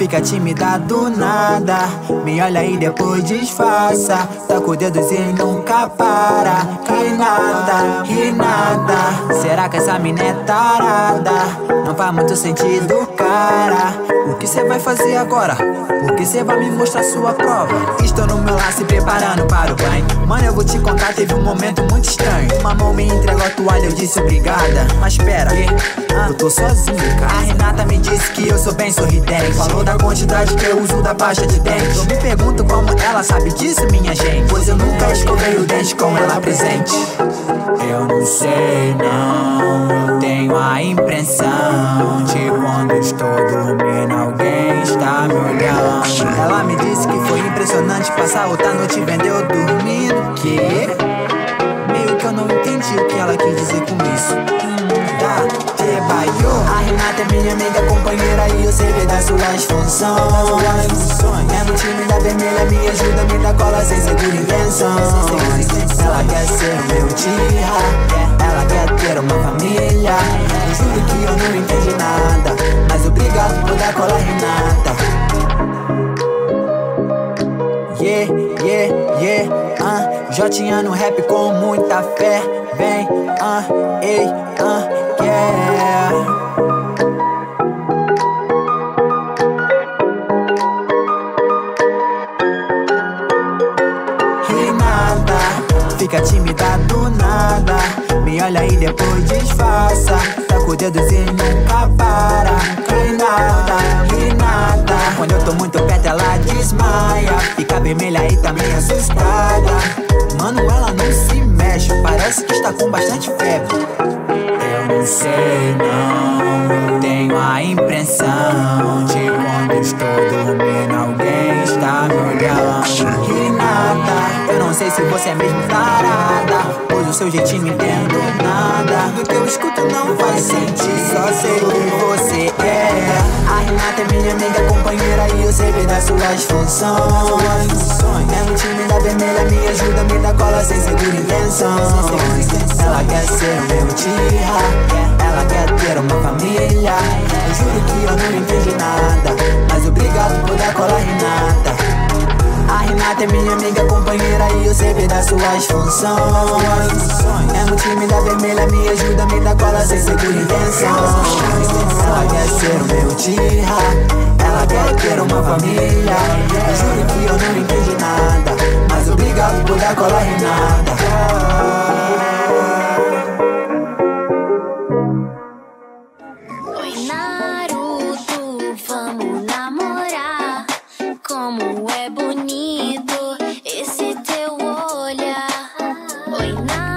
fica tímida do nada. Me olha e depois disfarça. Toca os dedos e nunca para. Hinata, será que essa mina é tarada? Não faz muito sentido, cara. O que cê vai fazer agora? Por que cê vai me mostrar sua prova? Estou no meu lar se preparando para o banho. Mano, eu vou te contar, teve um momento muito estranho. Uma mão me entregou a toalha, eu disse obrigada. Mas pera, eu tô sozinho, cara. A Hinata me disse que eu sou bem sorridente. Falou da quantidade que eu uso da pasta de dente. Eu me pergunto como ela sabe disso, minha gente, pois eu nunca escovei o dente com ela presente. Eu não sei não, eu tenho a impressão de quando estou dormindo alguém está me olhando. Ela me disse que foi impressionante passar outra noite vendo eu dormindo. Que? Meio que eu não entendi o que ela quis dizer com isso. A Hinata é minha amiga, companheira e eu sei ver das suas funções. Mesmo time da vermelha me ajuda, me dá cola sem segura intenção. Ela quer ser meu UCHIHA, ela quer ter uma família. Eu juro que eu não entendi nada, mas obrigado por dar cola, Hinata. Jotinha no rap com muita fé. Vem, ei, yeah. Hinata, fica tímida do nada. Me olha e depois disfarça. Toca os dedos e nunca para. Hinata, quando eu tô muito perto ela desmaia. Fica vermelha e tá meio assustada. Mano, ela não se mexe, parece que está com bastante febre. Eu não sei não, eu tenho a impressão de quando estou dormindo alguém está me olhando. Hinata, eu não sei se você é mesmo tarada, pois o seu jeitinho não entendo nada. Do que eu escuto não faz sentido, só sei o que você é. A Hinata é minha amiga, companheira e eu sei ver das suas funções. Mesmo time da vermelha me ajuda, me dá cola sem segura intenção. Ela quer ser o meu UCHIHA, ela quer ter uma família. Eu juro que eu não entendi nada, mas obrigado por dar cola, Hinata. A Hinata é minha amiga, companheira e eu sei ver das suas funções. Mesmo time da vermelha me ajuda, me dá cola sem segura intenção. Ela quer ser o meu UCHIHA, ela quer ter uma família. Eu juro que eu não entendi nada, mas obrigado por dar cola, Hinata. Oi, Naruto, vamos namorar. Como é bonito esse teu olhar. Oi, Naruto.